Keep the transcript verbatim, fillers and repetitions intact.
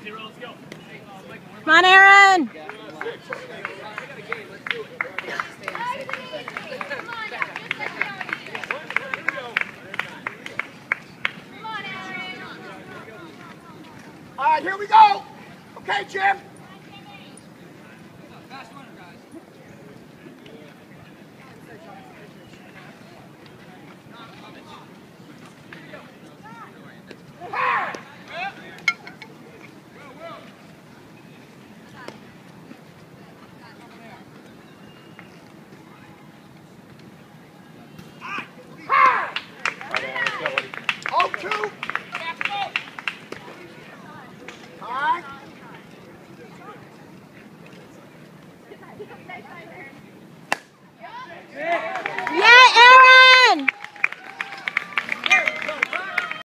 Come on, Aaron. All right, here we go. Okay, Jim.